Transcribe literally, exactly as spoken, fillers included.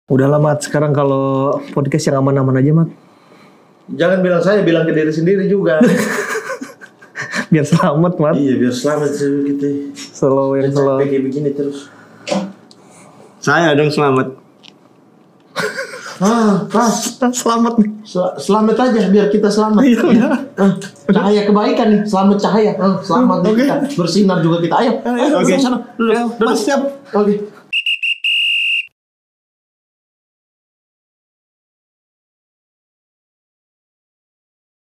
Udah lah Mat, sekarang kalau podcast yang aman-aman aja Mat. Jangan bilang saya, bilang ke diri sendiri juga. Biar selamat Mat. Iya biar selamat sih kita. Selalu yang selalu kayak begini terus. Saya dong selamat. Ah, pas. selamat nih. Sel- selamat aja biar kita selamat. Iya udah. Ah, cahaya kebaikan nih, selamat cahaya. Ah, selamat nih kita. Bersinar juga kita. Ayo. Ayo Oke. sana. Duduk, duduk. Mas siap. Oke.